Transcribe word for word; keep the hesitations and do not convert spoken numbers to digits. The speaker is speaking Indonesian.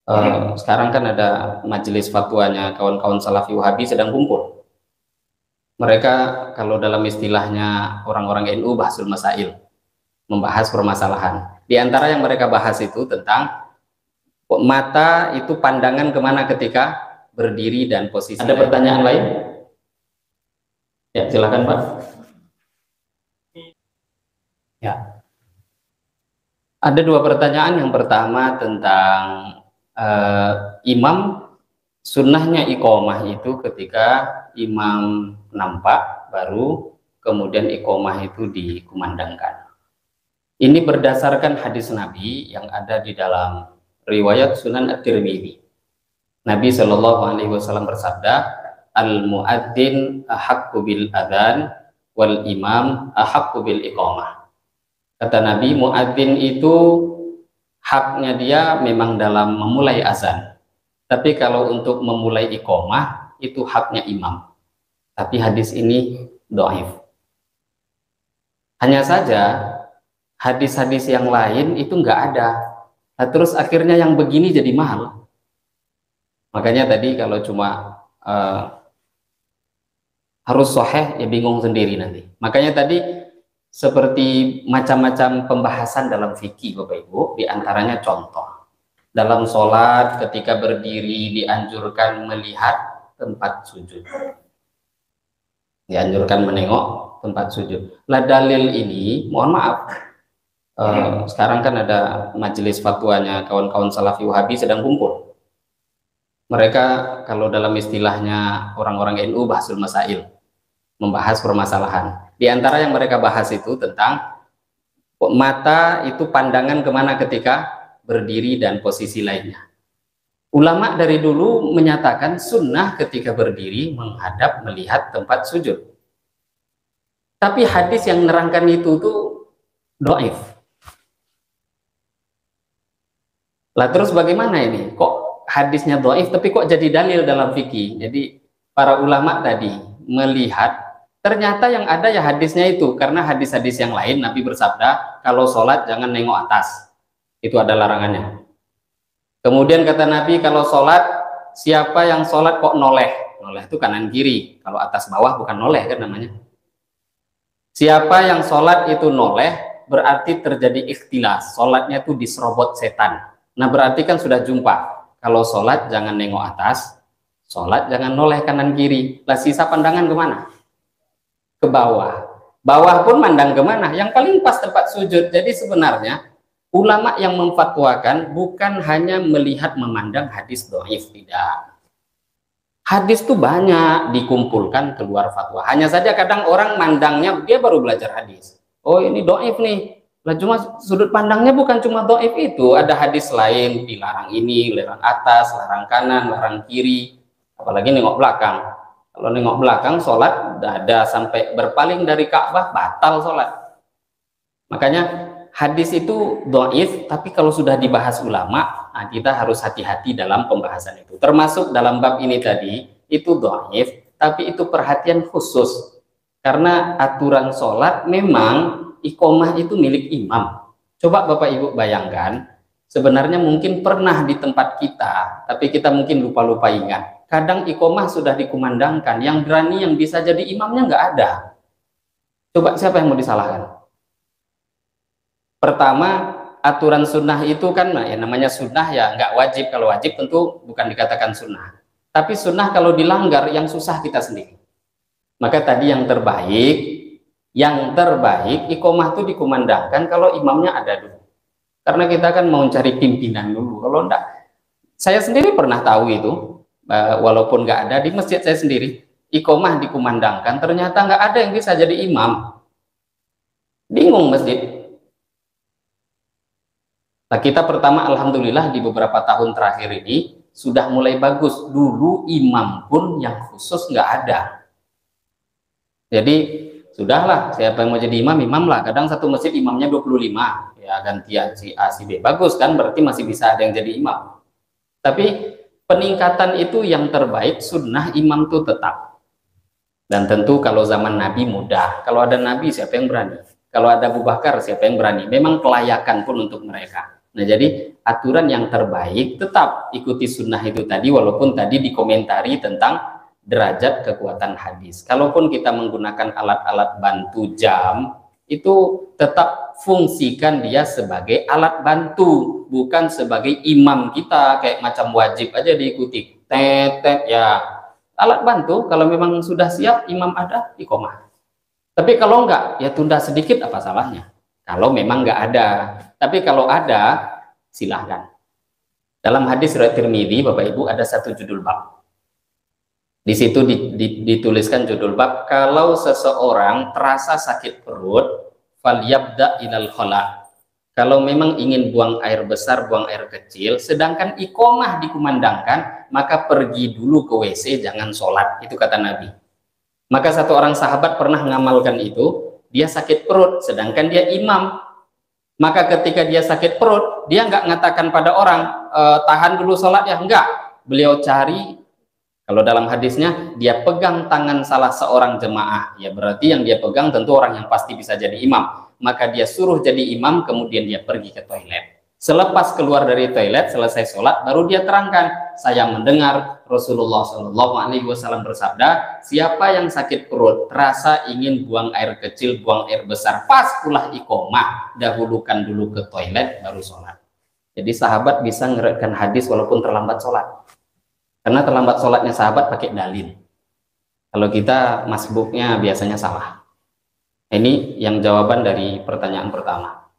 Uh, sekarang kan ada majelis fatwanya kawan-kawan Salafi Wahabi sedang kumpul. Mereka kalau dalam istilahnya orang-orang N U bahasul masail, membahas permasalahan. Di antara yang mereka bahas itu tentang mata itu pandangan kemana ketika berdiri dan posisi. Ada pertanyaan lain? Ya, silakan Pak. Ya. Ada dua pertanyaan. Yang pertama tentang uh, imam, sunnahnya iqomah itu ketika imam nampak baru kemudian iqomah itu dikumandangkan. Ini berdasarkan hadis Nabi yang ada di dalam riwayat Sunan At-Tirmidzi. Nabi Shallallahu Alaihi Wasallam bersabda, al muadzin ahaqqu bil adzan wal imam ahaqqu bil iqomah. Kata Nabi, muadzin itu haknya dia memang dalam memulai azan. Tapi kalau untuk memulai iqomah itu haknya imam. Tapi hadis ini dhaif. Hanya saja hadis-hadis yang lain itu enggak ada. Nah, terus akhirnya yang begini jadi mahal. Makanya tadi kalau cuma uh, harus sahih ya bingung sendiri nanti. Makanya tadi seperti macam-macam pembahasan dalam fikih Bapak Ibu, diantaranya contoh dalam sholat ketika berdiri dianjurkan melihat tempat sujud, dianjurkan menengok tempat sujud. Lah dalil ini, mohon maaf, uh, sekarang kan ada majelis fatwanya kawan-kawan Salafi Wahabi sedang kumpul. Mereka kalau dalam istilahnya orang-orang N U bahasul masail, membahas permasalahan. Di antara yang mereka bahas itu tentang mata itu pandangan kemana ketika berdiri dan posisi lainnya. Ulama dari dulu menyatakan sunnah ketika berdiri menghadap melihat tempat sujud. Tapi hadis yang menerangkan itu tuh dhaif. Lah terus bagaimana ini? Kok hadisnya dhaif tapi kok jadi dalil dalam fikih? Jadi para ulama tadi melihat ternyata yang ada ya hadisnya itu, karena hadis-hadis yang lain Nabi bersabda kalau sholat jangan nengok atas, itu ada larangannya. Kemudian kata Nabi kalau sholat siapa yang sholat kok noleh, noleh itu kanan kiri, kalau atas bawah bukan noleh kan namanya. Siapa yang sholat itu noleh berarti terjadi ikhtilas, sholatnya itu diserobot setan. Nah berarti kan sudah jumpa, kalau sholat jangan nengok atas, sholat jangan noleh kanan kiri. Lah sisa pandangan kemana? Ke bawah. Bawah pun mandang kemana? Yang paling pas tempat sujud. Jadi sebenarnya ulama yang memfatwakan bukan hanya melihat memandang hadis dhaif, tidak. Hadis tuh banyak dikumpulkan keluar fatwa. Hanya saja kadang orang mandangnya dia baru belajar hadis. Oh ini dhaif nih. Lah cuma sudut pandangnya bukan cuma dhaif itu. Ada hadis lain dilarang ini, larang atas, larang kanan, larang kiri. Apalagi nengok belakang. Kalau nengok belakang sholat ada sampai berpaling dari Ka'bah batal sholat. Makanya hadis itu dhaif, tapi kalau sudah dibahas ulama, nah kita harus hati-hati dalam pembahasan itu. Termasuk dalam bab ini tadi itu dhaif, tapi itu perhatian khusus karena aturan sholat memang iqomah itu milik imam. Coba Bapak Ibu bayangkan, sebenarnya mungkin pernah di tempat kita, tapi kita mungkin lupa-lupa ingat. Kadang iqomah sudah dikumandangkan, yang berani yang bisa jadi imamnya nggak ada. Coba siapa yang mau disalahkan? Pertama, aturan sunnah itu kan, nah, ya namanya sunnah ya nggak wajib. Kalau wajib tentu bukan dikatakan sunnah. Tapi sunnah kalau dilanggar yang susah kita sendiri. Maka tadi yang terbaik, yang terbaik iqomah itu dikumandangkan kalau imamnya ada dulu. Karena kita kan mau cari pimpinan dulu. Kalau enggak, saya sendiri pernah tahu itu. Walaupun nggak ada di masjid saya sendiri, iqomah dikumandangkan, ternyata nggak ada yang bisa jadi imam. Bingung masjid. Nah kita pertama alhamdulillah di beberapa tahun terakhir ini sudah mulai bagus. Dulu imam pun yang khusus nggak ada. Jadi sudahlah, siapa yang mau jadi imam, imam lah. Kadang satu masjid imamnya dua puluh lima, ya gantian si A, si B. Bagus kan, berarti masih bisa ada yang jadi imam. Tapi peningkatan itu yang terbaik, sunnah imam itu tetap. Dan tentu kalau zaman Nabi mudah. Kalau ada Nabi siapa yang berani? Kalau ada Abu Bakar siapa yang berani? Memang kelayakan pun untuk mereka. Nah, jadi aturan yang terbaik tetap ikuti sunnah itu tadi, walaupun tadi dikomentari tentang derajat kekuatan hadis. Kalaupun kita menggunakan alat-alat bantu jam, itu tetap fungsikan dia sebagai alat bantu, bukan sebagai imam kita, kayak macam wajib aja diikuti. Tetet ya, alat bantu. Kalau memang sudah siap, imam ada, iqomah. Tapi kalau enggak, ya tunda sedikit, apa salahnya? Kalau memang enggak ada. Tapi kalau ada, silahkan. Dalam hadis riwayat Tirmidzi, Bapak Ibu, ada satu judul bab. Di situ dituliskan judul bab, kalau seseorang terasa sakit perut, falyabda ilal khala. Kalau memang ingin buang air besar, buang air kecil, sedangkan iqomah dikumandangkan, maka pergi dulu ke W C, jangan sholat. Itu kata Nabi. Maka satu orang sahabat pernah mengamalkan itu, dia sakit perut, sedangkan dia imam. Maka ketika dia sakit perut, dia nggak mengatakan pada orang, e, tahan dulu sholat ya, enggak. Beliau cari, kalau dalam hadisnya, dia pegang tangan salah seorang jemaah. Ya berarti yang dia pegang tentu orang yang pasti bisa jadi imam. Maka dia suruh jadi imam, kemudian dia pergi ke toilet. Selepas keluar dari toilet, selesai sholat, baru dia terangkan, saya mendengar Rasulullah shallallahu alaihi wasallam bersabda, siapa yang sakit perut, terasa ingin buang air kecil, buang air besar, pas pula iqomah, dahulukan dulu ke toilet, baru sholat. Jadi sahabat bisa ngerekkan hadis walaupun terlambat sholat. Karena terlambat sholatnya sahabat pakai dalil. Kalau kita masbuknya biasanya salah. Ini yang jawaban dari pertanyaan pertama.